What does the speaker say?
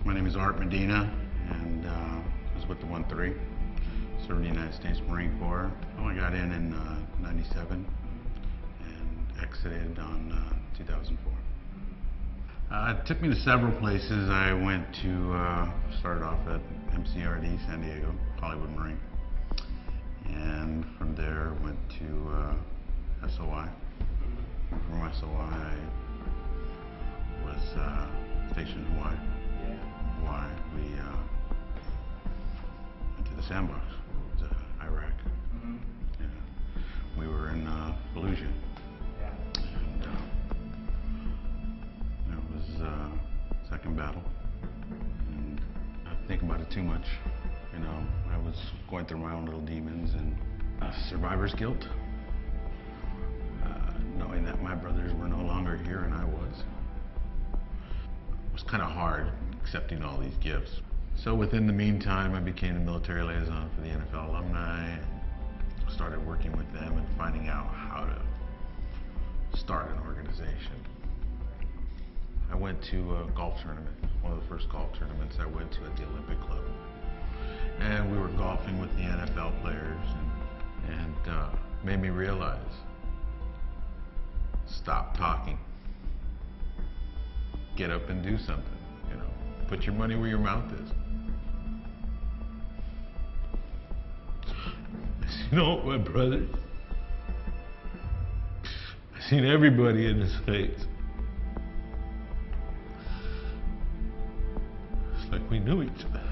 My name is Art Medina, and I was with the 1-3. Served in the United States Marine Corps. I got in 97 and exited on 2004. It took me to several places. I went to, started off at MCRD, San Diego, Hollywood Marine. And from there went to SOI. From SOI, I was stationed in Hawaii. Hawaii, we went to the sandbox, Iraq. Yeah. We were in Fallujah. And it was second battle. And I didn't think about it too much. You know, I was going through my own little demons and survivor's guilt. Knowing that my brothers were no longer here and I was. It was kind of hard accepting all these gifts. So within the meantime, I became the military liaison for the NFL alumni and started working with them and finding out how to start an organization. I went to a golf tournament, one of the first golf tournaments I went to at the Olympic Club. And we were golfing with the NFL players and made me realize, stop talking. Get up and do something, you know. Put your money where your mouth is. I seen all my brothers. I seen everybody in his face. It's like we knew each other.